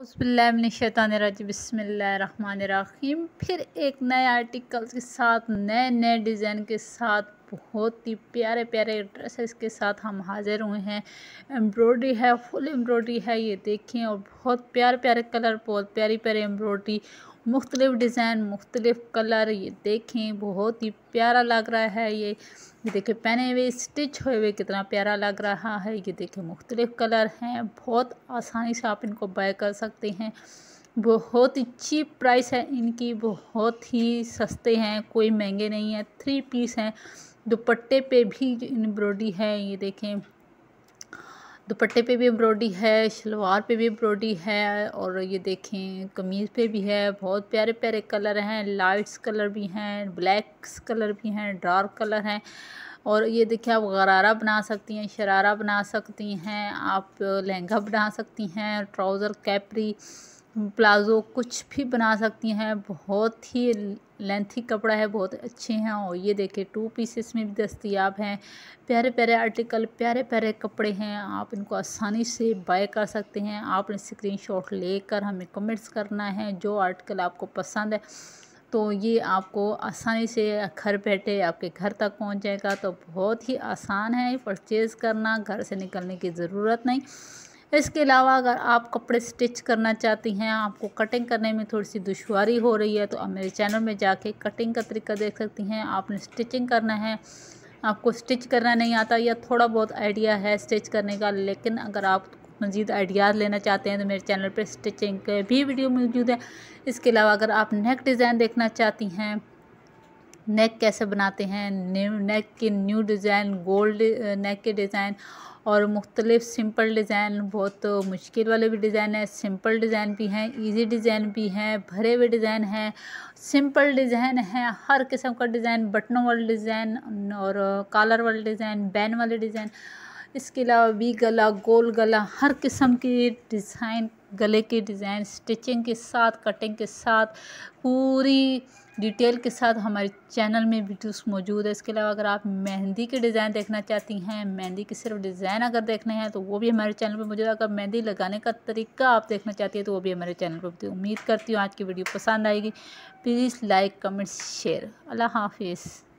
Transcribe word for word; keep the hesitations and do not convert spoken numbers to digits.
बिस्मिल्लाहिर्रहमानिर्रहीम बिस्मिल्लाहिर्रहमानिर्रहीम। फिर एक नए आर्टिकल के साथ नए नए डिज़ाइन के साथ बहुत ही प्यारे प्यारे ड्रेसेस के साथ हम हाजिर हुए हैं। एम्ब्रॉयडरी है, फुल एम्ब्रॉयडरी है, ये देखें। और बहुत प्यारे प्यारे कलर, बहुत प्यारी प्यारी एम्ब्रॉयडरी, मुख्तलिफ डिज़ाइन, मुख्तलिफ कलर, ये देखें बहुत ही प्यारा लग रहा है। ये ये देखिए पहने हुए स्टिच हुए हुए कितना प्यारा लग रहा है। ये देखिए मुख्तलिफ कलर हैं, बहुत आसानी से आप इनको बाय कर सकते हैं। बहुत ही चीप प्राइस है इनकी, बहुत ही सस्ते हैं, कोई महंगे नहीं है। थ्री पीस हैं। दुपट्टे पे भी एम्ब्रॉयडरी है, ये देखें दुपट्टे पे भी एम्ब्रॉयडरी है, शलवार पे भी एम्ब्रॉयडरी है। और ये देखें कमीज़ पे भी है। बहुत प्यारे प्यारे कलर हैं, लाइट्स कलर भी हैं, ब्लैक्स कलर भी हैं, डार्क कलर हैं। और ये देखिए आप गरारा बना सकती हैं, शरारा बना सकती हैं, आप लहंगा बना सकती हैं, ट्राउज़र, कैपरी, प्लाज़ो कुछ भी बना सकती हैं। बहुत ही लेंथी कपड़ा है, बहुत अच्छे हैं। और ये देखिए टू पीसेस में भी दस्तयाब हैं। प्यारे प्यारे आर्टिकल, प्यारे प्यारे कपड़े हैं, आप इनको आसानी से बाय कर सकते हैं। आपने स्क्रीनशॉट लेकर हमें कमेंट्स करना है जो आर्टिकल आपको पसंद है, तो ये आपको आसानी से घर बैठे आपके घर तक पहुंच जाएगा। तो बहुत ही आसान है परचेज़ करना, घर से निकलने की ज़रूरत नहीं। इसके अलावा अगर आप कपड़े स्टिच करना चाहती हैं, आपको कटिंग करने में थोड़ी सी दुश्वारी हो रही है, तो आप मेरे चैनल में जाके कटिंग का तरीका देख सकती हैं। आपने स्टिचिंग करना है, आपको स्टिच करना नहीं आता या थोड़ा बहुत आइडिया है स्टिच करने का, लेकिन अगर आप मज़ीद आइडियाज़ लेना चाहते हैं तो मेरे चैनल पर स्टिचिंग के भी वीडियो मौजूद है। इसके अलावा अगर आप नेक डिज़ाइन देखना चाहती हैं, नेक कैसे बनाते हैं, न्यू नेक के न्यू डिज़ाइन, गोल्ड नेक के डिज़ाइन और मुख्तलिफ सिंपल डिज़ाइन, बहुत मुश्किल वाले भी डिज़ाइन है, सिंपल डिज़ाइन भी हैं, इजी डिज़ाइन भी हैं, भरे हुए डिज़ाइन हैं, सिंपल डिज़ाइन है, हर किस्म का डिज़ाइन, बटनों वाले डिज़ाइन और कॉलर वाले डिज़ाइन, बैन वाले डिज़ाइन। इसके अलावा वी गला, गोल गला, हर किस्म की डिज़ाइन, गले के डिज़ाइन स्टिचिंग के साथ, कटिंग के साथ, पूरी डिटेल के साथ हमारे चैनल में वीडियोस मौजूद है। इसके अलावा अगर आप मेहंदी के डिज़ाइन देखना चाहती हैं, मेहंदी के सिर्फ डिज़ाइन अगर देखने हैं तो वो भी हमारे चैनल पे मौजूद है। अगर मेहंदी लगाने का तरीका आप देखना चाहती हैं तो वो भी हमारे चैनल पर मौजूद है। उम्मीद करती हूँ आज की वीडियो पसंद आएगी। Please like, comment, share. अल्लाह हाफिज़।